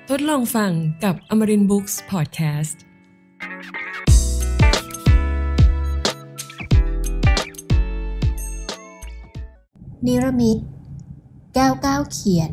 ทดลองฟังกับ Amarin Books Podcast นิรมิตแก้วก้าวเขียน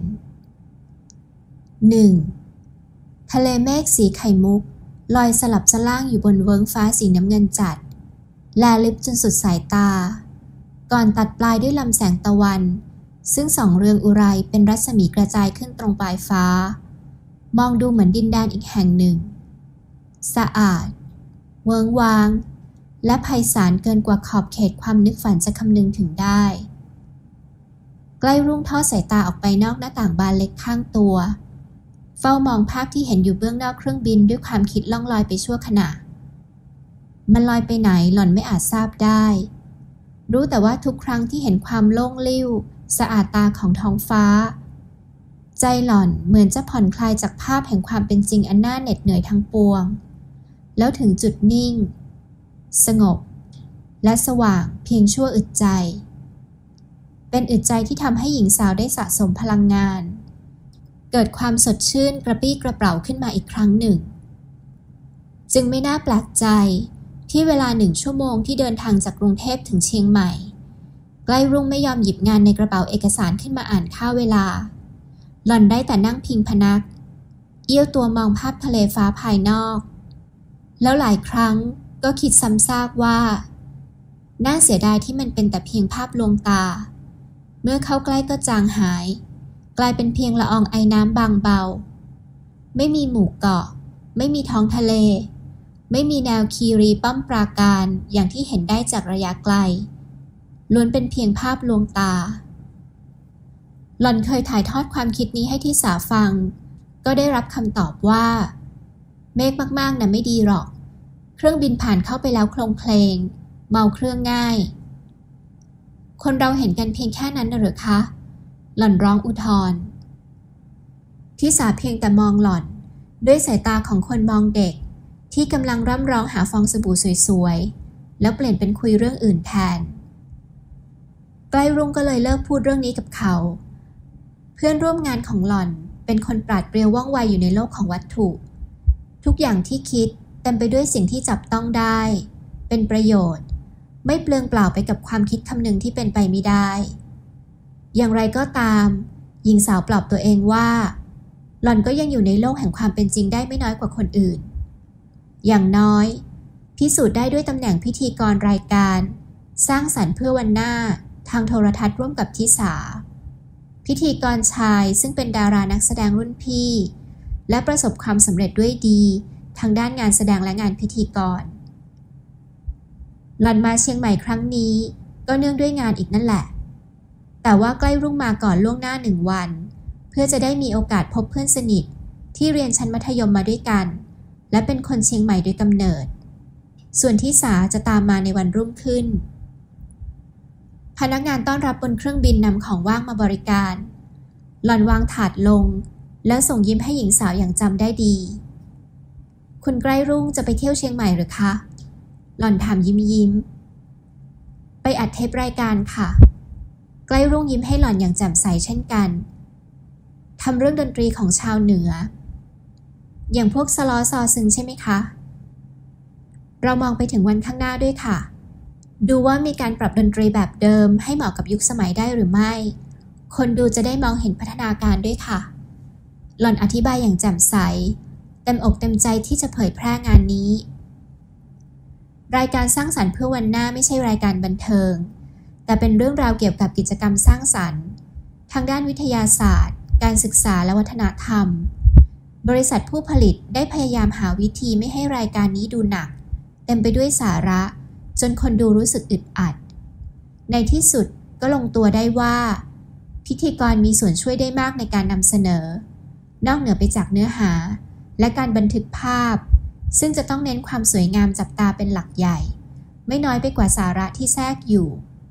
1. ทะเลเมฆสีไข่มุกลอยสลับสล่างอยู่บนเวิ้งฟ้าสีน้ำเงินจัดแลลิบจนสุดสายตาก่อนตัดปลายด้วยลำแสงตะวันซึ่งส่องเรืองอุไรเป็นรัศมีกระจายขึ้นตรงปลายฟ้ามองดูเหมือนดินแดนอีกแห่งหนึ่งสะอาดเวิ้งว้างและไพศาลเกินกว่าขอบเขตความนึกฝันจะคำนึงถึงได้ใกล้รุ่งทอดสายตาออกไปนอกหน้าต่างบานเล็กข้างตัวเฝ้ามองภาพที่เห็นอยู่เบื้องนอกเครื่องบินด้วยความคิดล่องลอยไปชั่วขณะมันลอยไปไหนหล่อนไม่อาจทราบได้รู้แต่ว่าทุกครั้งที่เห็นความโล่งลิ่วสะอาดตาของท้องฟ้าใจหล่อนเหมือนจะผ่อนคลายจากภาพแห่งความเป็นจริงอันน่าเหน็ดเหนื่อยทั้งปวงแล้วถึงจุดนิ่งสงบและสว่างเพียงชั่วอึดใจเป็นอึดใจที่ทำให้หญิงสาวได้สะสมพลังงานเกิดความสดชื่นกระปรี้กระเปร่าขึ้นมาอีกครั้งหนึ่งจึงไม่น่าแปลกใจที่เวลา1 ชั่วโมงที่เดินทางจากกรุงเทพถึงเชียงใหม่ใกล้รุ่งไม่ยอมหยิบงานในกระเป๋าเอกสารขึ้นมาอ่านค่าเวลาหล่อนได้แต่นั่งพิงพนักเอี้ยวตัวมองภาพทะเลฟ้าภายนอกแล้วหลายครั้งก็คิดซ้ำซากว่าน่าเสียดายที่มันเป็นแต่เพียงภาพลวงตาเมื่อเข้าใกล้ก็จางหายกลายเป็นเพียงละอองไอน้ำบางเบาไม่มีหมู่เกาะไม่มีท้องทะเลไม่มีแนวคีรีป้อมปราการอย่างที่เห็นได้จากระยะไกลล้วนเป็นเพียงภาพลวงตาหล่อนเคยถ่ายทอดความคิดนี้ให้ที่สาฟังก็ได้รับคำตอบว่าเมฆมากๆนะไม่ดีหรอกเครื่องบินผ่านเข้าไปแล้วโคลงเพลงเมาเครื่องง่ายคนเราเห็นกันเพียงแค่นั้นหรือคะหล่อนร้องอุทธรที่สาเพียงแต่มองหล่อนด้วยสายตาของคนมองเด็กที่กำลังร่ำร้องหาฟองสบู่สวยๆแล้วเปลี่ยนเป็นคุยเรื่องอื่นแทนใกล้รุ่งก็เลยเลิกพูดเรื่องนี้กับเขาเพื่อนร่วมงานของหล่อนเป็นคนปราดเปรียวว่องไวอยู่ในโลกของวัตถุทุกอย่างที่คิดเต็มไปด้วยสิ่งที่จับต้องได้เป็นประโยชน์ไม่เปลืองเปล่าไปกับความคิดคำนึงที่เป็นไปไม่ได้อย่างไรก็ตามหญิงสาวปลอบตัวเองว่าหล่อนก็ยังอยู่ในโลกแห่งความเป็นจริงได้ไม่น้อยกว่าคนอื่นอย่างน้อยพิสูจน์ได้ด้วยตำแหน่งพิธีกรรายการสร้างสรรค์เพื่อวันหน้าทางโทรทัศน์ร่วมกับทิสาพิธีกรชายซึ่งเป็นดารานักแสดงรุ่นพี่และประสบความสำเร็จด้วยดีทางด้านงานแสดงและงานพิธีกรหล่อนมาเชียงใหม่ครั้งนี้ก็เนื่องด้วยงานอีกนั่นแหละแต่ว่าใกล้รุ่งมาก่อนล่วงหน้า1 วันเพื่อจะได้มีโอกาสพบเพื่อนสนิทที่เรียนชั้นมัธยมมาด้วยกันและเป็นคนเชียงใหม่โดยกำเนิดส่วนที่สาจะตามมาในวันรุ่งขึ้นพนักงานต้อนรับบนเครื่องบินนำของว่างมาบริการหล่อนวางถาดลงแล้วส่งยิ้มให้หญิงสาวอย่างจำได้ดีคุณใกล้รุ่งจะไปเที่ยวเชียงใหม่หรือคะหล่อนถามยิ้มไปอัดเทปรายการค่ะใกล้รุ่งยิ้มให้หล่อนอย่างแจ่มใสเช่นกันทำเรื่องดนตรีของชาวเหนืออย่างพวกสลอซอซึงใช่ไหมคะเรามองไปถึงวันข้างหน้าด้วยค่ะดูว่ามีการปรับดนตรีแบบเดิมให้เหมาะกับยุคสมัยได้หรือไม่คนดูจะได้มองเห็นพัฒนาการด้วยค่ะหล่อนอธิบายอย่างแจ่มใสเต็มอกเต็มใจที่จะเผยแพร่งานนี้รายการสร้างสรรค์เพื่อวันหน้าไม่ใช่รายการบันเทิงแต่เป็นเรื่องราวเกี่ยวกับกิจกรรมสร้างสรรค์ทางด้านวิทยาศาสตร์การศึกษาและวัฒนธรรมบริษัทผู้ผลิตได้พยายามหาวิธีไม่ให้รายการนี้ดูหนักเต็มไปด้วยสาระจนคนดูรู้สึกอึดอัดในที่สุดก็ลงตัวได้ว่าพิธีกรมีส่วนช่วยได้มากในการนำเสนอนอกเหนือไปจากเนื้อหาและการบันทึกภาพซึ่งจะต้องเน้นความสวยงามจับตาเป็นหลักใหญ่ไม่น้อยไปกว่าสาระที่แทรกอยู่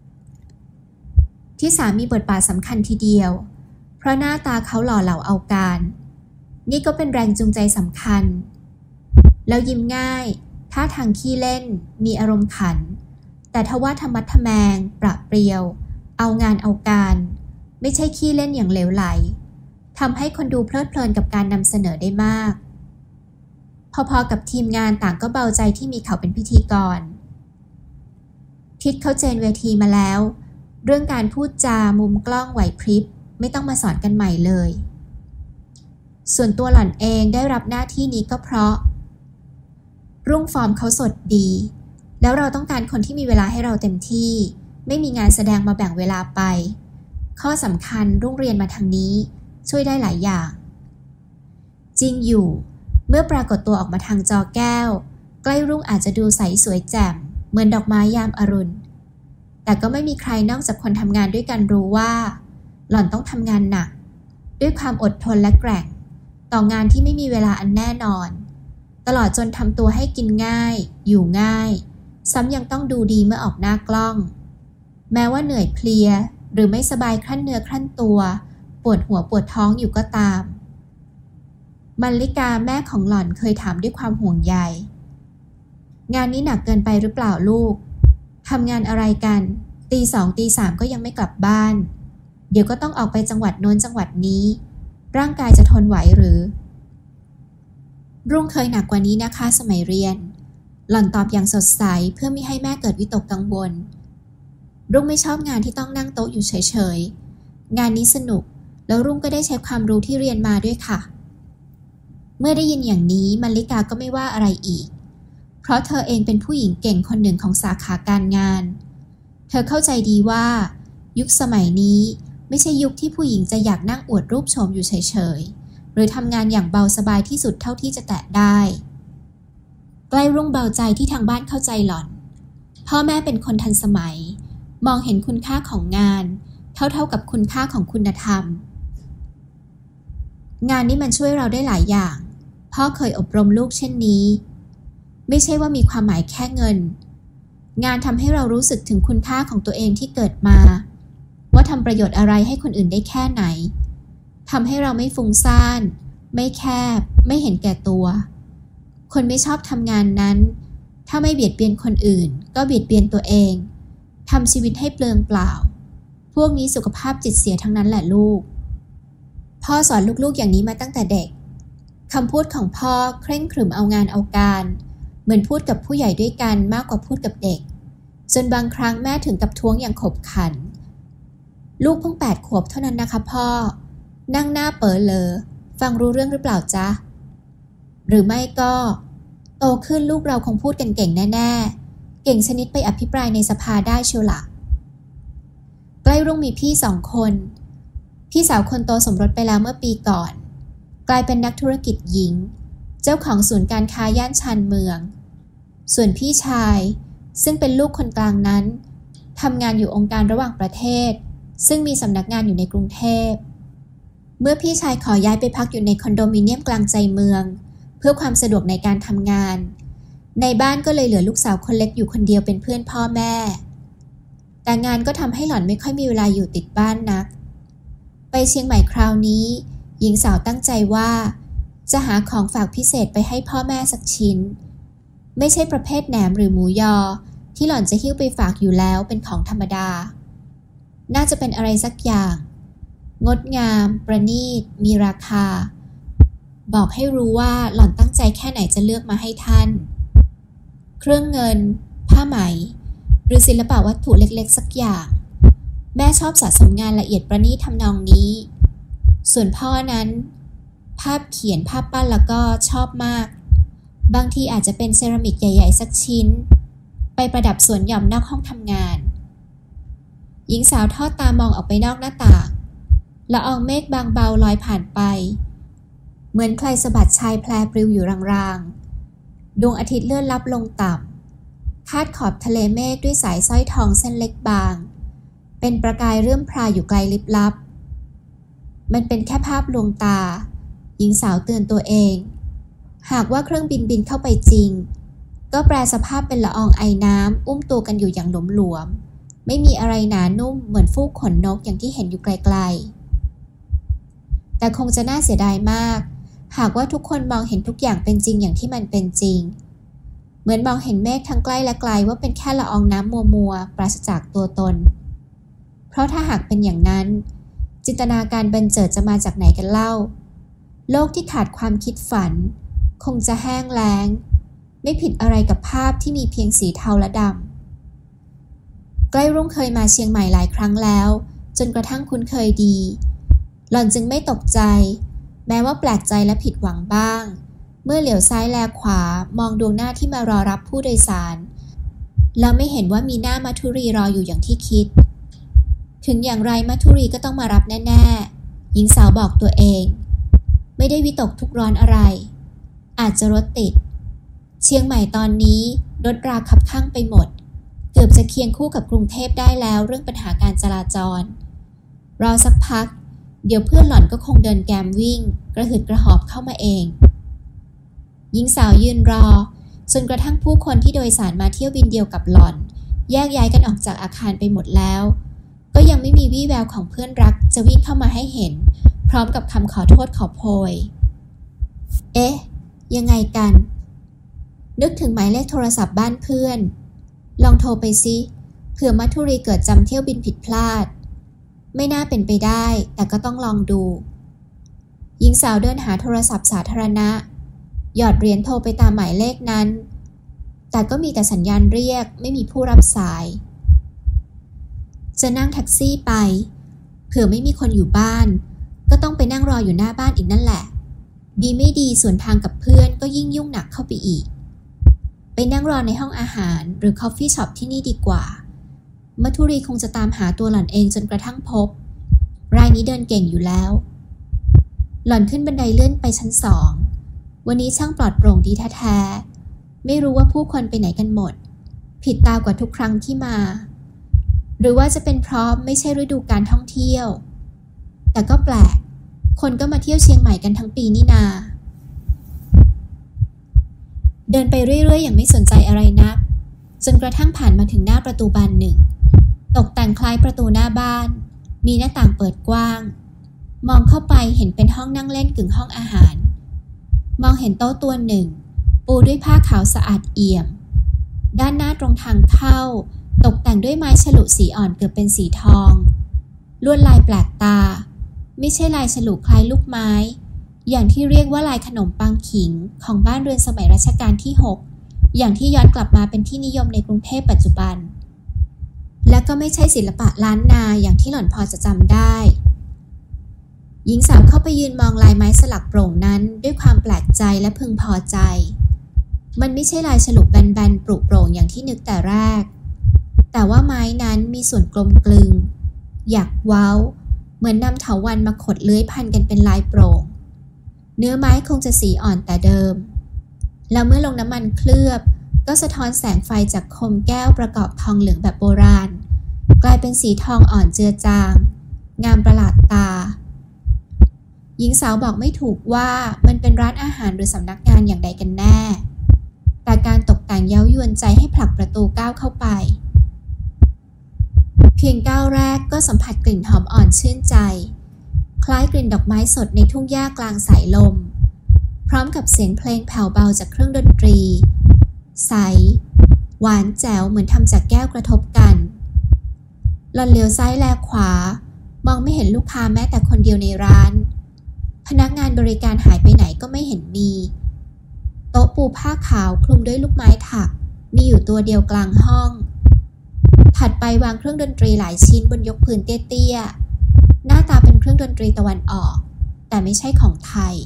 ที่สามีบทบาทสำคัญทีเดียวเพราะหน้าตาเขาหล่อเหลาเอาการนี่ก็เป็นแรงจูงใจสำคัญแล้วยิ้มง่ายท่าทางขี้เล่นมีอารมณ์ขันแต่ทว่าธรรมะทแมงประเปรียวเอางานเอาการไม่ใช่ขี้เล่นอย่างเหลวไหลทำให้คนดูเพลิดเพลินกับการนำเสนอได้มากพอๆกับทีมงานต่างก็เบาใจที่มีเขาเป็นพิธีกรทิศเขาเจนเวทีมาแล้วเรื่องการพูดจามุมกล้องไหวพริบไม่ต้องมาสอนกันใหม่เลยส่วนตัวหล่อนเองได้รับหน้าที่นี้ก็เพราะรุ่งฟอร์มเขาสดดีแล้วเราต้องการคนที่มีเวลาให้เราเต็มที่ไม่มีงานแสดงมาแบ่งเวลาไปข้อสำคัญรุ่งเรียนมาทางนี้ช่วยได้หลายอย่างจริงอยู่เมื่อปรากฏตัวออกมาทางจอแก้วใกล้รุ่งอาจจะดูใสสวยแจ่มเหมือนดอกไม้ยามอรุณแต่ก็ไม่มีใครนอกจากคนทำงานด้วยกันรู้ว่าหล่อนต้องทำงานหนักด้วยความอดทนและแกร่งต่องานที่ไม่มีเวลาอันแน่นอนตลอดจนทำตัวให้กินง่ายอยู่ง่ายซ้ำยังต้องดูดีเมื่อออกหน้ากล้องแม้ว่าเหนื่อยเพลียหรือไม่สบายครั่นเนื้อครั่นตัวปวดหัวปวดท้องอยู่ก็ตามมัลลิกาแม่ของหล่อนเคยถามด้วยความห่วงใยงานนี้หนักเกินไปหรือเปล่าลูกทำงานอะไรกันตีสองตีสามก็ยังไม่กลับบ้านเดี๋ยวก็ต้องออกไปจังหวัดโน้นจังหวัดนี้ร่างกายจะทนไหวหรือรุ่งเคยหนักกว่านี้นะคะสมัยเรียนหล่อนตอบอย่างสดใสเพื่อไม่ให้แม่เกิดวิตกกังวลรุ่งไม่ชอบงานที่ต้องนั่งโต๊ะอยู่เฉยๆงานนี้สนุกแล้วรุ่งก็ได้ใช้ความรู้ที่เรียนมาด้วยค่ะเมื่อได้ยินอย่างนี้มัลลิกาก็ไม่ว่าอะไรอีกเพราะเธอเองเป็นผู้หญิงเก่งคนหนึ่งของสาขาการงานเธอเข้าใจดีว่ายุคสมัยนี้ไม่ใช่ยุคที่ผู้หญิงจะอยากนั่งอวดรูปโฉมอยู่เฉยๆหรือทำงานอย่างเบาสบายที่สุดเท่าที่จะแตะได้ใกล้รุ่งเบาใจที่ทางบ้านเข้าใจหล่อนพ่อแม่เป็นคนทันสมัยมองเห็นคุณค่าของงานเท่าๆกับคุณค่าของคุณธรรมงานนี้มันช่วยเราได้หลายอย่างพ่อเคยอบรมลูกเช่นนี้ไม่ใช่ว่ามีความหมายแค่เงินงานทำให้เรารู้สึกถึงคุณค่าของตัวเองที่เกิดมาว่าทำประโยชน์อะไรให้คนอื่นได้แค่ไหนทำให้เราไม่ฟุ้งซ่านไม่แคบไม่เห็นแก่ตัวคนไม่ชอบทำงานนั้นถ้าไม่เบียดเบียนคนอื่นก็เบียดเบียนตัวเองทำชีวิตให้เปลืองเปล่าพวกนี้สุขภาพจิตเสียทั้งนั้นแหละลูกพ่อสอนลูกๆอย่างนี้มาตั้งแต่เด็กคำพูดของพ่อเคร่งขรึมเอางานเอาการเหมือนพูดกับผู้ใหญ่ด้วยกันมากกว่าพูดกับเด็กจนบางครั้งแม่ถึงกับท้วงอย่างขบขันลูกเพิ่ง8 ขวบเท่านั้นนะคะพ่อนั่งหน้าเป๋อเลอฟังรู้เรื่องหรือเปล่าจ๊ะหรือไม่ก็โตขึ้นลูกเราคงพูดกันเก่งแน่ๆเก่งชนิดไปอภิปรายในสภาได้เชียวล่ะใกล้รุ่งมีพี่2 คนพี่สาวคนโตสมรสไปแล้วเมื่อปีก่อนกลายเป็นนักธุรกิจหญิงเจ้าของศูนย์การค้าย่านชานเมืองส่วนพี่ชายซึ่งเป็นลูกคนกลางนั้นทำงานอยู่องค์การระหว่างประเทศซึ่งมีสำนักงานอยู่ในกรุงเทพเมื่อพี่ชายขอย้ายไปพักอยู่ในคอนโดมิเนียมกลางใจเมืองเพื่อความสะดวกในการทำงานในบ้านก็เลยเหลือลูกสาวคนเล็กอยู่คนเดียวเป็นเพื่อนพ่อแม่แต่งานก็ทำให้หล่อนไม่ค่อยมีเวลาอยู่ติดบ้านนักไปเชียงใหม่คราวนี้หญิงสาวตั้งใจว่าจะหาของฝากพิเศษไปให้พ่อแม่สักชิ้นไม่ใช่ประเภทแหนมหรือหมูยอที่หล่อนจะหิ้วไปฝากอยู่แล้วเป็นของธรรมดาน่าจะเป็นอะไรสักอย่างงดงามประณีตมีราคาบอกให้รู้ว่าหล่อนตั้งใจแค่ไหนจะเลือกมาให้ท่านเครื่องเงินผ้าไหมหรือศิลปะวัตถุเล็กๆสักอย่างแม่ชอบสะสมงานละเอียดประณีตทำนองนี้ส่วนพ่อนั้นภาพเขียนภาพปั้นแล้วก็ชอบมากบางทีอาจจะเป็นเซรามิกใหญ่ๆสักชิ้นไปประดับสวนหย่อมนอกห้องทำงานหญิงสาวทอดตามองออกไปนอกหน้าต่างละอองเมฆบางเบาลอยผ่านไปเหมือนใครสะบัดชายแพรปลิวอยู่รางๆดวงอาทิตย์เลื่อนลับลงต่ำคาดขอบทะเลเมฆด้วยสายสร้อยทองเส้นเล็กบางเป็นประกายเรื่อมพรายอยู่ไกลลิบลับมันเป็นแค่ภาพลวงตาหญิงสาวเตือนตัวเองหากว่าเครื่องบินบินเข้าไปจริงก็แปลสภาพเป็นละอองไอน้ำอุ้มตัวกันอยู่อย่างหลวมๆไม่มีอะไรหนานุ่มเหมือนฟูกขนนกอย่างที่เห็นอยู่ไกลๆแต่คงจะน่าเสียดายมากหากว่าทุกคนมองเห็นทุกอย่างเป็นจริงอย่างที่มันเป็นจริงเหมือนมองเห็นเมฆทั้งใกล้และไกลว่าเป็นแค่ละอองน้ำมัวๆปราศจากตัวตนเพราะถ้าหากเป็นอย่างนั้นจินตนาการบันเจิดจะมาจากไหนกันเล่าโลกที่ขาดความคิดฝันคงจะแห้งแล้งไม่ผิดอะไรกับภาพที่มีเพียงสีเทาและดำใกล้รุ่งเคยมาเชียงใหม่หลายครั้งแล้วจนกระทั่งคุ้นเคยดีหล่อนจึงไม่ตกใจแม้ว่าแปลกใจและผิดหวังบ้างเมื่อเหลียวซ้ายแลขวามองดวงหน้าที่มารอรับผู้โดยสารแล้วไม่เห็นว่ามีหน้ามัทุรีรออยู่อย่างที่คิดถึงอย่างไรมัทุรีก็ต้องมารับแน่ๆหญิงสาวบอกตัวเองไม่ได้วิตกทุกข์ร้อนอะไรอาจจะรถติดเชียงใหม่ตอนนี้รถราคับข้างไปหมดเกือบจะเคียงคู่กับกรุงเทพได้แล้วเรื่องปัญหาการจราจรรอสักพักเดี๋ยวเพื่อนหล่อนก็คงเดินแกมวิ่งกระหืดกระหอบเข้ามาเองหญิงสาวยืนรอจนกระทั่งผู้คนที่โดยสารมาเที่ยวบินเดียวกับหล่อนแยกย้ายกันออกจากอาคารไปหมดแล้วก็ยังไม่มีวี่แววของเพื่อนรักจะวิ่งเข้ามาให้เห็นพร้อมกับคำขอโทษขอโพยเอ๊ะยังไงกันนึกถึงหมายเลขโทรศัพท์บ้านเพื่อนลองโทรไปซิเผื่อมัทุรีเกิดจำเที่ยวบินผิดพลาดไม่น่าเป็นไปได้แต่ก็ต้องลองดูหญิงสาวเดินหาโทรศัพท์สาธารณะหยอดเหรียญโทรไปตามหมายเลขนั้นแต่ก็มีแต่สัญญาณเรียกไม่มีผู้รับสายจะนั่งแท็กซี่ไปเผื่อไม่มีคนอยู่บ้านก็ต้องไปนั่งรออยู่หน้าบ้านอีกนั่นแหละดีไม่ดีส่วนทางกับเพื่อนก็ยิ่งยุ่งหนักเข้าไปอีกไปนั่งรอในห้องอาหารหรือคอฟฟี่ช็อปที่นี่ดีกว่ามัทุรีคงจะตามหาตัวหล่อนเองจนกระทั่งพบรายนี้เดินเก่งอยู่แล้วหล่อนขึ้นบันไดเลื่อนไปชั้น2วันนี้ช่างปลอดโปร่งดีแท้ๆไม่รู้ว่าผู้คนไปไหนกันหมดผิดตากว่าทุกครั้งที่มาหรือว่าจะเป็นเพราะไม่ใช่ฤดูการท่องเที่ยวแต่ก็แปลกคนก็มาเที่ยวเชียงใหม่กันทั้งปีนี่นาเดินไปเรื่อยๆอย่างไม่สนใจอะไรนักจนกระทั่งผ่านมาถึงหน้าประตูบานหนึ่งตกแต่งคล้ายประตูหน้าบ้านมีหน้าต่างเปิดกว้างมองเข้าไปเห็นเป็นห้องนั่งเล่นกึ่งห้องอาหารมองเห็นโต๊ะตัวหนึ่งปูด้วยผ้าขาวสะอาดเอี่ยมด้านหน้าตรงทางเข้าตกแต่งด้วยไม้ฉลุสีอ่อนเกือบเป็นสีทองลวดลายแปลกตาไม่ใช่ลายฉลุคล้ายลูกไม้อย่างที่เรียกว่าลายขนมปังขิงของบ้านเรือนสมัยรัชกาลที่6อย่างที่ย้อนกลับมาเป็นที่นิยมในกรุงเทพปัจจุบันและก็ไม่ใช่ศิลปะล้านนาอย่างที่หล่อนพอจะจำได้หญิงสาวเข้าไปยืนมองลายไม้สลักโปร่งนั้นด้วยความแปลกใจและพึงพอใจมันไม่ใช่ลายฉลุแบนๆปรุโปร่งอย่างที่นึกแต่แรกแต่ว่าไม้นั้นมีส่วนกลมกลึงหยักเว้าเหมือนนำเถาวัลย์มาขดเลื้อยพันกันเป็นลายโปร่งเนื้อไม้คงจะสีอ่อนแต่เดิมแล้วเมื่อลงน้ำมันเคลือบก็สะท้อนแสงไฟจากคมแก้วประกอบทองเหลืองแบบโบราณกลายเป็นสีทองอ่อนเจือจางงามประหลาดตาหญิงสาวบอกไม่ถูกว่ามันเป็นร้านอาหารหรือสำนักงานอย่างใดกันแน่แต่การตกแต่งเย้ายวนใจให้ผลักประตูก้าวเข้าไปเพียงก้าวแรกก็สัมผัสกลิ่นหอมอ่อนชื่นใจคล้ายกลิ่นดอกไม้สดในทุ่งหญ้ากลางสายลมพร้อมกับเสียงเพลงแผ่วเบาจากเครื่องดนตรีใสหวานแจ๋วเหมือนทำจากแก้วกระทบกันหล่อนเลี้ยวซ้ายแลขวามองไม่เห็นลูกค้าแม้แต่คนเดียวในร้านพนักงานบริการหายไปไหนก็ไม่เห็นมีโต๊ะปูผ้าขาวคลุมด้วยลูกไม้ถักมีอยู่ตัวเดียวกลางห้องถัดไปวางเครื่องดนตรีหลายชิ้นบนยกพื้นเตี้ยๆหน้าตาเป็นเครื่องดนตรีตะวันออกแต่ไม่ใช่ของไทย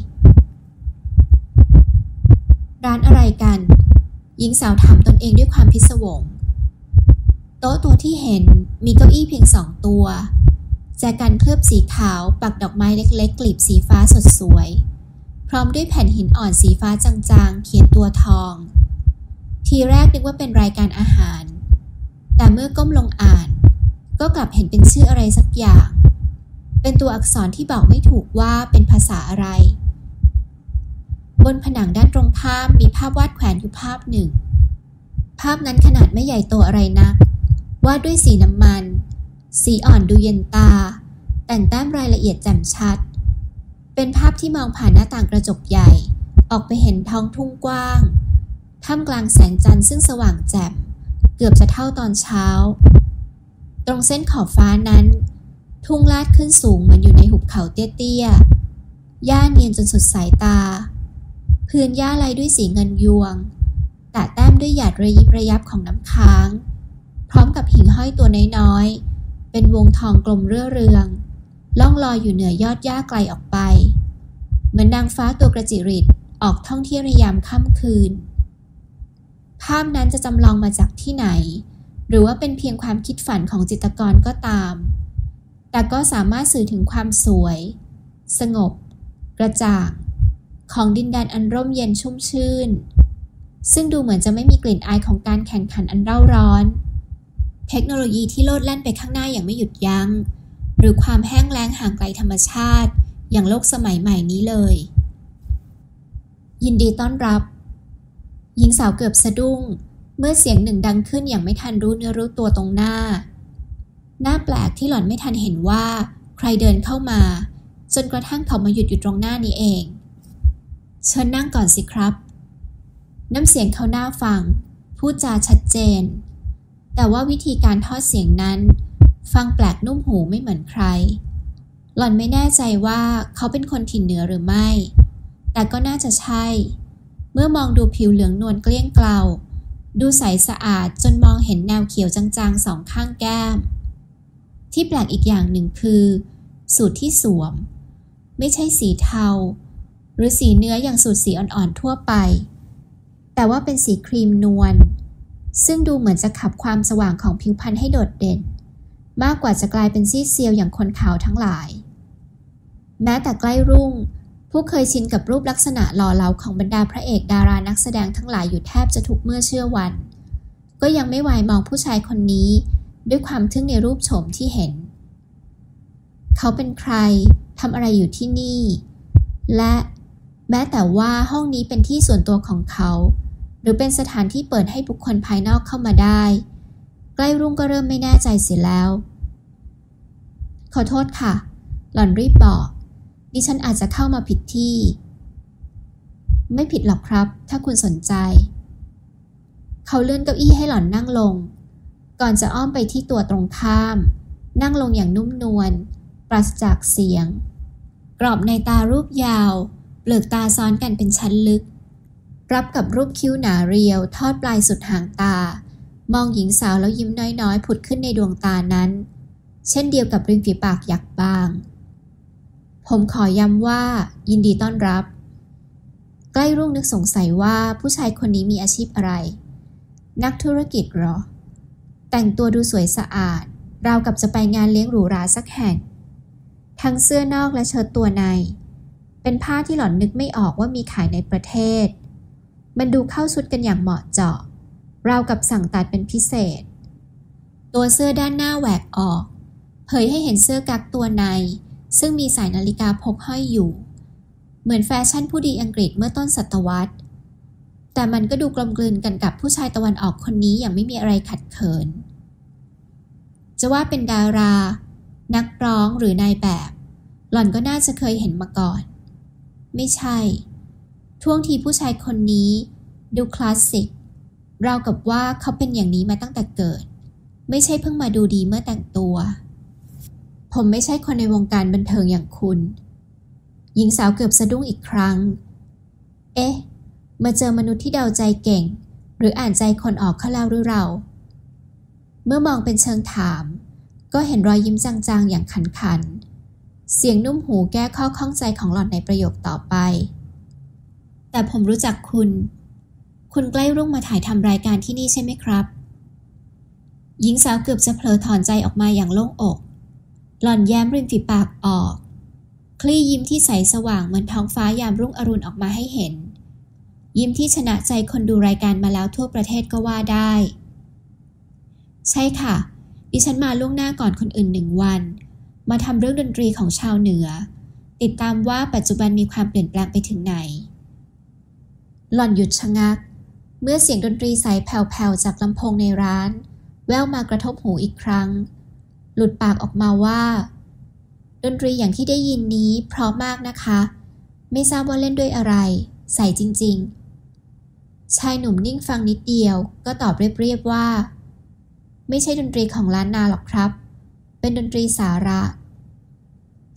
ร้านอะไรกันหญิงสาวถามตนเองด้วยความพิศวงโต๊ะตัวที่เห็นมีเก้าอี้เพียง2ตัวแจกันเคลือบสีขาวปักดอกไม้เล็กๆกลีบสีฟ้าสดสวยพร้อมด้วยแผ่นหินอ่อนสีฟ้าจางๆเขียนตัวทองทีแรกนึกว่าเป็นรายการอาหารแต่เมื่อก้มลงอ่านก็กลับเห็นเป็นชื่ออะไรสักอย่างเป็นตัวอักษรที่บอกไม่ถูกว่าเป็นภาษาอะไรบนผนังด้านตรงข้ามมีภาพวาดแขวนอยู่ภาพหนึ่งภาพนั้นขนาดไม่ใหญ่โตอะไรนักวาดด้วยสีน้ำมันสีอ่อนดูเย็นตาแต่งแต้มรายละเอียดแจ่มชัดเป็นภาพที่มองผ่านหน้าต่างกระจกใหญ่ออกไปเห็นท้องทุ่งกว้างท่ามกลางแสงจันทร์ซึ่งสว่างแจ่มเกือบจะเท่าตอนเช้าตรงเส้นขอบฟ้านั้นทุ่งลาดขึ้นสูงเหมือนอยู่ในหุบเขาเตี้ยๆหญ้าเนียนจนสุดสายตาพื้นหญ้าลายด้วยสีเงินยวงแตะแต้มด้วยหยาดระยิบระยับของน้ำค้างพร้อมกับหิ่งห้อยตัวน้อยๆเป็นวงทองกลมเรื่อเรืองล่องลอยอยู่เหนือยอดหญ้าไกลออกไปเหมือนนางฟ้าตัวกระจิริดออกท่องเที่ยวในยามค่ำคืนภาพนั้นจะจำลองมาจากที่ไหนหรือว่าเป็นเพียงความคิดฝันของจิตรกรก็ตามแต่ก็สามารถสื่อถึงความสวยสงบกระจ่างของดินแดนอันร่มเย็นชุ่มชื่นซึ่งดูเหมือนจะไม่มีกลิ่นอายของการแข่งขันอันเร่าร้อนเทคโนโลยีที่โลดแล่นไปข้างหน้าอย่างไม่หยุดยั้งหรือความแห้งแล้งห่างไกลธรรมชาติอย่างโลกสมัยใหม่นี้เลยยินดีต้อนรับหญิงสาวเกือบสะดุ้งเมื่อเสียงหนึ่งดังขึ้นอย่างไม่ทันรู้เนื้อรู้ตัวตรงหน้าแปลกที่หล่อนไม่ทันเห็นว่าใครเดินเข้ามาจนกระทั่งเขามาหยุดอยู่ตรงหน้านี้เองเชิญนั่งก่อนสิครับน้ำเสียงเขาน่าฟังพูดจาชัดเจนแต่ว่าวิธีการทอดเสียงนั้นฟังแปลกนุ่มหูไม่เหมือนใครหล่อนไม่แน่ใจว่าเขาเป็นคนถิ่นเหนือหรือไม่แต่ก็น่าจะใช่เมื่อมองดูผิวเหลืองนวลเกลี้ยงเกลาดูใสสะอาดจนมองเห็นแนวเขียวจางๆสองข้างแก้มที่แปลกอีกอย่างหนึ่งคือสูทที่สวมไม่ใช่สีเทาหรือสีเนื้ออย่างสูทสีอ่อนๆทั่วไปแต่ว่าเป็นสีครีมนวลซึ่งดูเหมือนจะขับความสว่างของผิวพรรณให้โดดเด่นมากกว่าจะกลายเป็นซีดเซียวอย่างคนขาวทั้งหลายแม้แต่ใกล้รุ่งผู้เคยชินกับรูปลักษณะหล่อเหลาของบรรดาพระเอกดารานักแสดงทั้งหลายอยู่แทบจะทุกเมื่อเชื่อวันก็ยังไม่วายมองผู้ชายคนนี้ด้วยความทึ่งในรูปโฉมที่เห็นเขาเป็นใครทำอะไรอยู่ที่นี่และแม้แต่ว่าห้องนี้เป็นที่ส่วนตัวของเขาหรือเป็นสถานที่เปิดให้บุคคลภายนอกเข้ามาได้ใกล้รุ่งก็เริ่มไม่แน่ใจเสียแล้วขอโทษค่ะหล่อนรีบบอกดิฉันอาจจะเข้ามาผิดที่ไม่ผิดหรอกครับถ้าคุณสนใจเขาเลื่อนเก้าอี้ให้หล่อนนั่งลงก่อนจะอ้อมไปที่ตัวตรงข้ามนั่งลงอย่างนุ่มนวลปราศจากเสียงกรอบในตารูปยาวเปลือกตาซ้อนกันเป็นชั้นลึกรับกับรูปคิ้วหนาเรียวทอดปลายสุดหางตามองหญิงสาวแล้วยิ้มน้อยๆผุดขึ้นในดวงตานั้นเช่นเดียวกับริมฝีปากหยักบางผมขอย้ำว่ายินดีต้อนรับใกล้รุ่งนึกสงสัยว่าผู้ชายคนนี้มีอาชีพอะไรนักธุรกิจหรอแต่งตัวดูสวยสะอาดราวกับจะไปงานเลี้ยงหรูหราสักแห่งทั้งเสื้อนอกและเชิ้ตตัวในเป็นผ้าที่หล่อนนึกไม่ออกว่ามีขายในประเทศมันดูเข้าชุดกันอย่างเหมาะเจาะราวกับสั่งตัดเป็นพิเศษตัวเสื้อด้านหน้าแหวกออกเผยให้เห็นเสื้อกั๊กตัวในซึ่งมีสายนาฬิกาพกห้อยอยู่เหมือนแฟชั่นผู้ดีอังกฤษเมื่อต้นศตวรรษแต่มันก็ดูกลมกลืนกันกับผู้ชายตะวันออกคนนี้อย่างไม่มีอะไรขัดเขินจะว่าเป็นดารานักร้องหรือนายแบบหล่อนก็น่าจะเคยเห็นมาก่อนไม่ใช่ท่วงทีผู้ชายคนนี้ดูคลาสสิกราวกับว่าเขาเป็นอย่างนี้มาตั้งแต่เกิดไม่ใช่เพิ่งมาดูดีเมื่อแต่งตัวผมไม่ใช่คนในวงการบันเทิงอย่างคุณหญิงสาวเกือบสะดุ้งอีกครั้งเอ๊ะมาเจอมนุษย์ที่เดาใจเก่งหรืออ่านใจคนออกเข้าแล้วหรือเราเมื่อมองเป็นเชิงถามก็เห็นรอยยิ้มจางๆอย่างขันๆเสียงนุ่มหูแก้ข้อข้องใจของหล่อนในประโยคต่อไปแต่ผมรู้จักคุณใกล้รุ่งมาถ่ายทำรายการที่นี่ใช่ไหมครับหญิงสาวเกือบจะเผลอถอนใจออกมาอย่างโล่งอกหล่อนแย้มริมฝีปากออกคลี่ยิ้มที่ใสสว่างเหมือนท้องฟ้ายามรุ่งอรุณออกมาให้เห็นยิ้มที่ชนะใจคนดูรายการมาแล้วทั่วประเทศก็ว่าได้ใช่ค่ะดิฉันมาล่วงหน้าก่อนคนอื่น1 วันมาทำเรื่องดนตรีของชาวเหนือติดตามว่าปัจจุบันมีความเปลี่ยนแปลงไปถึงไหนหล่อนหยุดชะงักเมื่อเสียงดนตรีใสแผ่วๆจากลำโพงในร้านแว่วมากระทบหูอีกครั้งหลุดปากออกมาว่าดนตรีอย่างที่ได้ยินนี้เพราะมากนะคะไม่ทราบว่าเล่นด้วยอะไรใส่จริงๆชายหนุ่มนิ่งฟังนิดเดียวก็ตอบเรียบๆว่าไม่ใช่ดนตรีของล้านนาหรอกครับเป็นดนตรีสาระ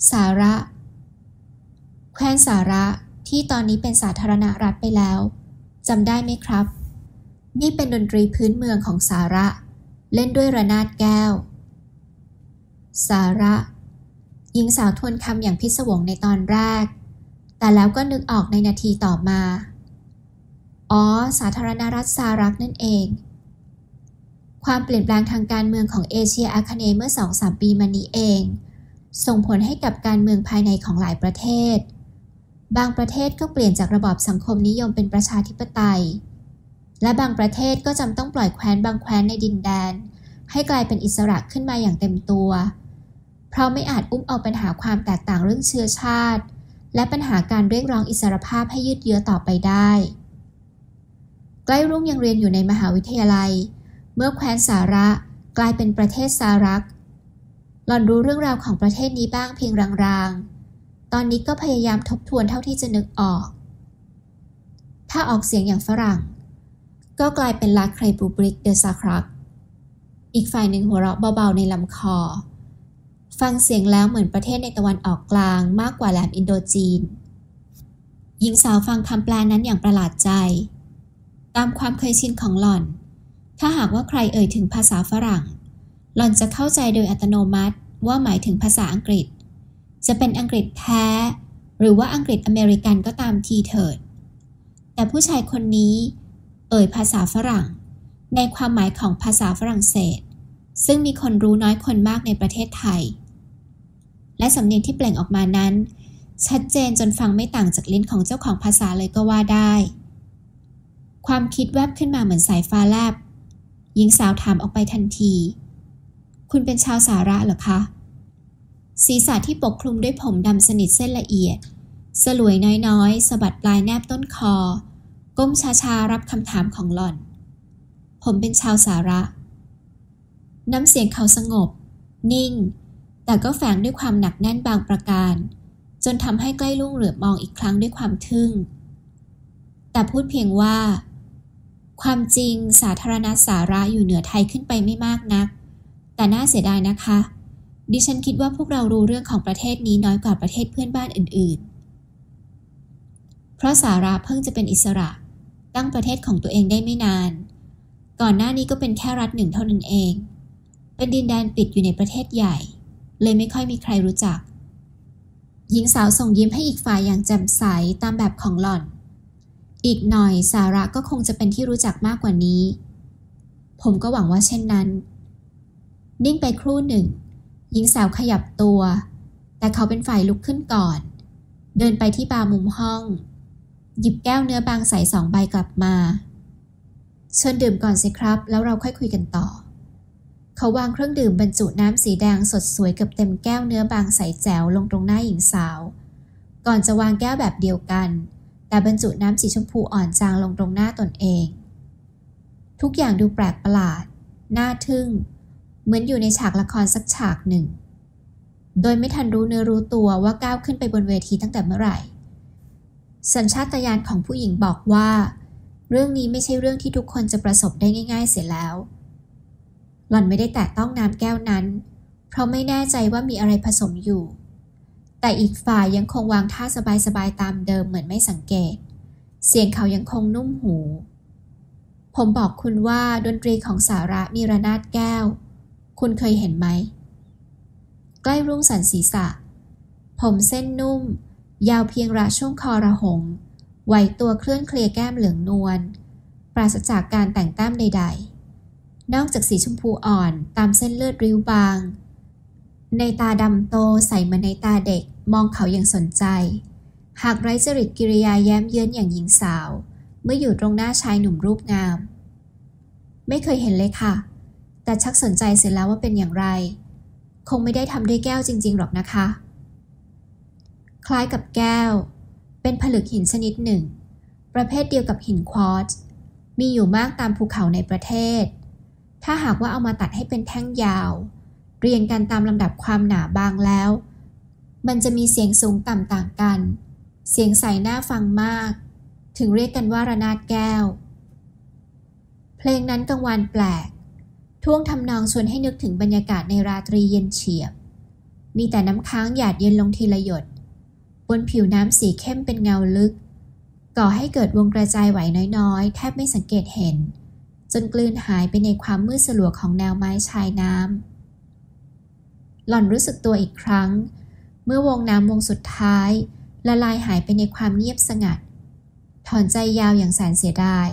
สาระแคว้นสาระที่ตอนนี้เป็นสาธารณรัฐไปแล้วจำได้ไหมครับนี่เป็นดนตรีพื้นเมืองของสาระเล่นด้วยระนาดแก้วสาระหญิงสาวทวนคำอย่างพิศวงในตอนแรกแต่แล้วก็นึกออกในนาทีต่อมาอ๋อสาธารณรัฐสารักนั่นเองความเปลี่ยนแปลงทางการเมืองของเอเชียอาคเนย์เมื่อ 2-3 ปีมานี้เองส่งผลให้กับการเมืองภายในของหลายประเทศบางประเทศก็เปลี่ยนจากระบอบสังคมนิยมเป็นประชาธิปไตยและบางประเทศก็จำต้องปล่อยแคว้นบางแคว้นในดินแดนให้กลายเป็นอิสระขึ้นมาอย่างเต็มตัวเพราะไม่อาจอุ้มเอาปัญหาความแตกต่างเรื่องเชื้อชาติและปัญหาการเรียกร้องอิสรภาพให้ยืดเยื้อต่อไปได้ใกล้รุ่งยังเรียนอยู่ในมหาวิทยาลัยเมื่อแคว้นสาระกลายเป็นประเทศสารักหล่อนรู้เรื่องราวของประเทศนี้บ้างเพียงรางๆตอนนี้ก็พยายามทบทวนเท่าที่จะนึกออกถ้าออกเสียงอย่างฝรั่งก็กลายเป็นลาเครบูบริกเดอซาครักอีกฝ่ายหนึ่งหัวเราะเบาๆในลำคอฟังเสียงแล้วเหมือนประเทศในตะวันออกกลางมากกว่าแหลมอินโดจีนหญิงสาวฟังคำแปลนั้นอย่างประหลาดใจตามความเคยชินของหล่อนถ้าหากว่าใครเอ่ยถึงภาษาฝรั่งหล่อนจะเข้าใจโดยอัตโนมัติว่าหมายถึงภาษาอังกฤษจะเป็นอังกฤษแท้หรือว่าอังกฤษอเมริกันก็ตามทีเถิดแต่ผู้ชายคนนี้เอ่ยภาษาฝรั่งในความหมายของภาษาฝรั่งเศสซึ่งมีคนรู้น้อยคนมากในประเทศไทยและสำเนียงที่เปล่งออกมานั้นชัดเจนจนฟังไม่ต่างจากลิ้นของเจ้าของภาษาเลยก็ว่าได้ความคิดแวบขึ้นมาเหมือนสายฟ้าแลบหญิงสาวถามออกไปทันทีคุณเป็นชาวสาระเหรอคะศีรษะที่ปกคลุมด้วยผมดำสนิทเส้นละเอียดสลวยน้อยๆสะบัดปลายแนบต้นคอก้มช้าๆรับคำถามของหล่อนผมเป็นชาวสาระน้ำเสียงเขาสงบนิ่งแต่ก็แฝงด้วยความหนักแน่นบางประการจนทำให้ใกล้ลุ่งเหลือบมองอีกครั้งด้วยความทึ่งแต่พูดเพียงว่าความจริงสาธารณสาระอยู่เหนือไทยขึ้นไปไม่มากนักแต่น่าเสียดายนะคะดิฉันคิดว่าพวกเรารู้เรื่องของประเทศนี้น้อยกว่าประเทศเพื่อนบ้านอื่นๆเพราะสาระเพิ่งจะเป็นอิสระตั้งประเทศของตัวเองได้ไม่นานก่อนหน้านี้ก็เป็นแค่รัฐหนึ่งเท่านั้นเองเป็นดินแดนปิดอยู่ในประเทศใหญ่เลยไม่ค่อยมีใครรู้จักหญิงสาวส่งยิ้มให้อีกฝ่ายอย่างแจ่มใสตามแบบของหล่อนอีกหน่อยสาระก็คงจะเป็นที่รู้จักมากกว่านี้ผมก็หวังว่าเช่นนั้นนิ่งไปครู่หนึ่งหญิงสาวขยับตัวแต่เขาเป็นฝ่ายลุกขึ้นก่อนเดินไปที่บาร์มุมห้องหยิบแก้วเนื้อบางใส2 ใบกลับมาเชิญดื่มก่อนสิครับแล้วเราค่อยคุยกันต่อเขาวางเครื่องดื่มบรรจุน้ำสีแดงสดสวยเกือบเต็มแก้วเนื้อบางใสแจ๋วลงตรงหน้าหญิงสาวก่อนจะวางแก้วแบบเดียวกันแต่บรรจุน้ำสีชมพูอ่อนจางลงตรงหน้าตนเองทุกอย่างดูแปลกประหลาดน่าทึ่งเหมือนอยู่ในฉากละครสักฉากหนึ่งโดยไม่ทันรู้เนื้อรู้ตัวว่าก้าวขึ้นไปบนเวทีตั้งแต่เมื่อไหร่สัญชาตญาณของผู้หญิงบอกว่าเรื่องนี้ไม่ใช่เรื่องที่ทุกคนจะประสบได้ง่ายๆเสียแล้วหล่อนไม่ได้แตะต้องน้ำแก้วนั้นเพราะไม่แน่ใจว่ามีอะไรผสมอยู่แต่อีกฝ่ายยังคงวางท่าสบายๆตามเดิมเหมือนไม่สังเกตเสียงเขายังคงนุ่มหูผมบอกคุณว่าดนตรีของสาระมีระนาดแก้วคุณเคยเห็นไหมใกล้รุ่งสันศีรษะผมเส้นนุ่มยาวเพียงระช่วงคอระหงไหวตัวเคลื่อนเคลียแก้มเหลืองนวลปราศจากการแต่งแต้มใดๆนอกจากสีชมพูอ่อนตามเส้นเลือดริ้วบางในตาดำโตใสมาในตาเด็กมองเขาอย่างสนใจหากไร้จริตกิริยาแย้มเยื้อนอย่างหญิงสาวเมื่ออยู่ตรงหน้าชายหนุ่มรูปงามไม่เคยเห็นเลยค่ะแต่ชักสนใจเสร็จแล้วว่าเป็นอย่างไรคงไม่ได้ทำด้วยแก้วจริงๆหรอกนะคะคล้ายกับแก้วเป็นผลึกหินชนิดหนึ่งประเภทเดียวกับหินควอร์ตซ์มีอยู่มากตามภูเขาในประเทศถ้าหากว่าเอามาตัดให้เป็นแท่งยาวเรียงกันตามลำดับความหนาบางแล้วมันจะมีเสียงสูงต่ำต่างกันเสียงใสน่าฟังมากถึงเรียกกันว่าระนาดแก้วเพลงนั้นกังวานแปลกท่วงทำนองชวนให้นึกถึงบรรยากาศในราตรีเย็นเฉียบมีแต่น้ำค้างหยาดเย็นลงทีละหยดบนผิวน้ำสีเข้มเป็นเงาลึกก่อให้เกิดวงกระจายไหวน้อยๆแทบไม่สังเกตเห็นจนกลืนหายไปในความมืดสลัวของแนวไม้ชายน้ำหล่อนรู้สึกตัวอีกครั้งเมื่อวงน้ำวงสุดท้ายละลายหายไปในความเงียบสงัดถอนใจยาวอย่างแสนเสียดาย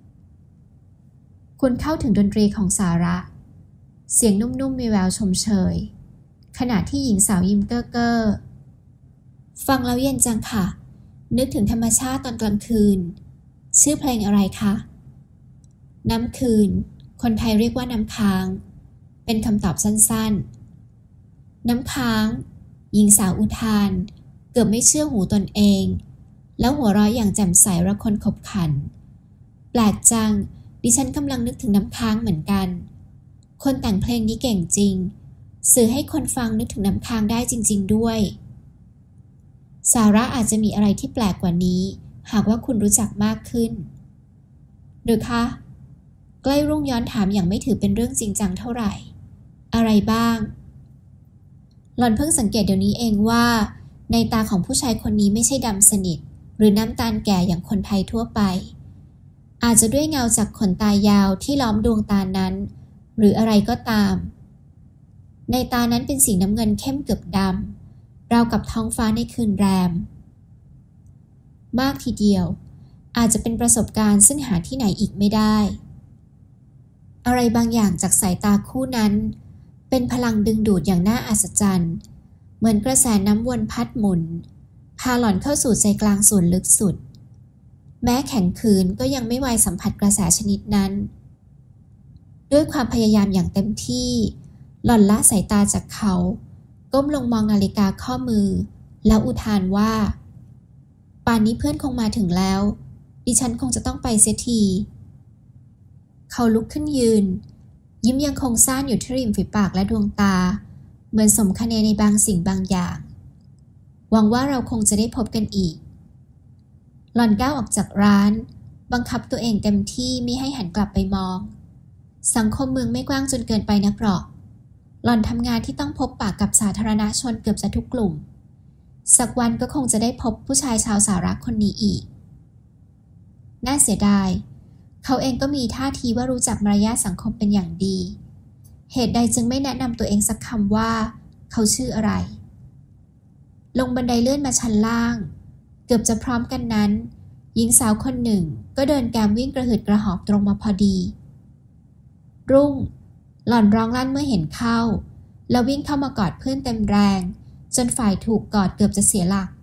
คุณเข้าถึงดนตรีของสาระเสียงนุ่มๆมีแววชมเชยขณะที่หญิงสาวยิ้มเก้อๆฟังแล้วเย็นจังค่ะนึกถึงธรรมชาติตอนกลางคืนชื่อเพลงอะไรคะน้ำคืนคนไทยเรียกว่าน้ำค้างเป็นคำตอบสั้นๆน้ำค้างหญิงสาวอุทานเกือบไม่เชื่อหูตนเองแล้วหัวเราะอย่างแจ่มใสระคนขบขันแปลกจังดิฉันกำลังนึกถึงน้ำค้างเหมือนกันคนแต่งเพลงนี้เก่งจริงสื่อให้คนฟังนึกถึงน้ำค้างได้จริงๆด้วยสาระอาจจะมีอะไรที่แปลกกว่านี้หากว่าคุณรู้จักมากขึ้นหรือคะใกล้รุ่งย้อนถามอย่างไม่ถือเป็นเรื่องจริงจังเท่าไหร่อะไรบ้างหล่อนเพิ่งสังเกตเดี๋ยวนี้เองว่าในตาของผู้ชายคนนี้ไม่ใช่ดำสนิทหรือน้ำตาลแก่อย่างคนไทยทั่วไปอาจจะด้วยเงาจากขนตายาวที่ล้อมดวงตานั้นหรืออะไรก็ตามในตานั้นเป็นสีน้ำเงินเข้มเกือบดำราวกับท้องฟ้าในคืนแรมมากทีเดียวอาจจะเป็นประสบการณ์ซึ่งหาที่ไหนอีกไม่ได้อะไรบางอย่างจากสายตาคู่นั้นเป็นพลังดึงดูดอย่างน่าอัศจรรย์เหมือนกระแสน้ำวนพัดหมุนพาหล่อนเข้าสู่ใจกลางส่วนลึกสุดแม้แข็งขืนก็ยังไม่ไวสัมผัสกระแสชนิดนั้นด้วยความพยายามอย่างเต็มที่หล่อนละสายตาจากเขาก้มลงมองนาฬิกาข้อมือแล้วอุทานว่าป่านนี้เพื่อนคงมาถึงแล้วดิฉันคงจะต้องไปเสียทีเขาลุกขึ้นยืนยิ้มยังคงซ่านอยู่ที่ริมฝีปากและดวงตาเหมือนสมคะเนในบางสิ่งบางอย่างหวังว่าเราคงจะได้พบกันอีกหล่อนก้าวออกจากร้านบังคับตัวเองเต็มที่ไม่ให้หันกลับไปมองสังคมเมืองไม่กว้างจนเกินไปนักหรอกหล่อนทำงานที่ต้องพบปะกับสาธารณชนเกือบจะทุกกลุ่มสักวันก็คงจะได้พบผู้ชายชาวสาระคนนี้อีกน่าเสียดายเขาเองก็มีท่าทีว่ารู้จักมารยาทสังคมเป็นอย่างดีเหตุใดจึงไม่แนะนำตัวเองสักคำว่าเขาชื่ออะไรลงบันไดเลื่อนมาชั้นล่างเกือบจะพร้อมกันนั้นหญิงสาวคนหนึ่งก็เดินแกมวิ่งกระหืดกระหอบตรงมาพอดีรุ่งหล่อนร้องลั่นเมื่อเห็นเข้าแล้ววิ่งเข้ามากอดเพื่อนเต็มแรงจนฝ่ายถูกกอดเกือบจะเสียหลัก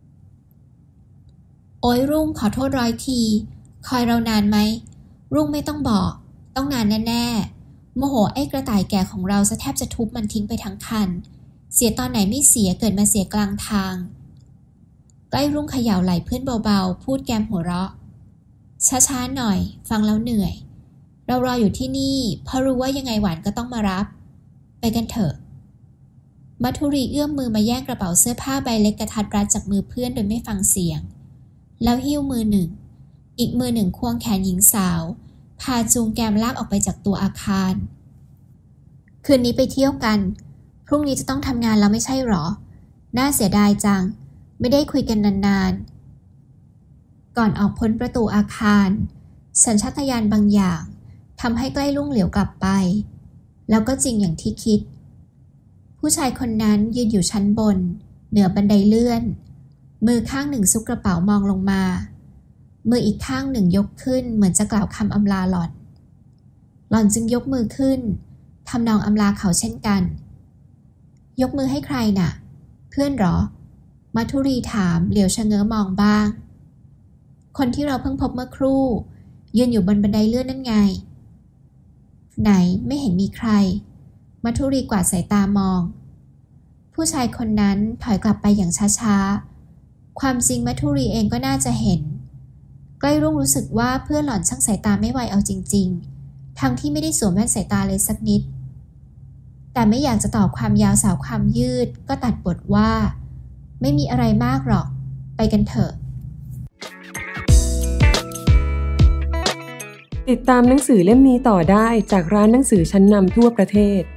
โอ้ยรุ่งขอโทษ100 ทีคอยเรานานไหมรุ่งไม่ต้องบอกต้องนานแน่ๆโมโหไอ้กระต่ายแก่ของเราซะแทบจะทุบมันทิ้งไปทั้งคันเสียตอนไหนไม่เสียเกิดมาเสียกลางทางใกล้รุ่งเขย่าไหล่เพื่อนเบาๆพูดแกมหัวเราะช้าๆหน่อยฟังแล้วเหนื่อยเรารออยู่ที่นี่เพราะรู้ว่ายังไงหวานก็ต้องมารับไปกันเถอะมัทุรีเอื้อมมือมาแย่งกระเป๋าเสื้อผ้าใบเล็กกระทัดรัดจากมือเพื่อนโดยไม่ฟังเสียงแล้วหิ้วมือหนึ่งอีกมือหนึ่งควงแขนหญิงสาวพาจูงแกมลากออกไปจากตัวอาคารคืนนี้ไปเที่ยวกันพรุ่งนี้จะต้องทำงานแล้วไม่ใช่หรอน่าเสียดายจังไม่ได้คุยกันนานๆก่อนออกพ้นประตูอาคารสัญชาตญาณบางอย่างทำให้ใกล้รุ่งเหลียวกลับไปแล้วก็จริงอย่างที่คิดผู้ชายคนนั้นยืนอยู่ชั้นบนเหนือบันไดเลื่อนมือข้างหนึ่งซุกกระเป๋ามองลงมามืออีกข้างหนึ่งยกขึ้นเหมือนจะกล่าวคำอำลาหล่อนจึงยกมือขึ้นทำนองอำลาเขาเช่นกันยกมือให้ใครน่ะเพื่อนหรอมัทุรีถามเหลียวชะเง้อมองบ้างคนที่เราเพิ่งพบเมื่อครู่ยืนอยู่บนบันไดเลื่อนนั่นไงไหนไม่เห็นมีใครมัทุรีกวาดสายตามองผู้ชายคนนั้นถอยกลับไปอย่างช้าๆความจริงมัทุรีเองก็น่าจะเห็นใกล้รุ่งรู้สึกว่าเพื่อนหล่อนช่างสายตาไม่ไวเอาจริงๆทั้งที่ไม่ได้สวมแว่นสายตาเลยสักนิดแต่ไม่อยากจะต่อความยาวสาวความยืดก็ตัดบทว่าไม่มีอะไรมากหรอกไปกันเถอะติดตามหนังสือเล่มนี้ต่อได้จากร้านหนังสือชั้นนำทั่วประเทศ